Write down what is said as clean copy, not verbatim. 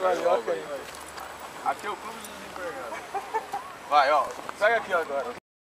Aqui é o clube dos desempregados. Vai, ó. Pega aqui agora.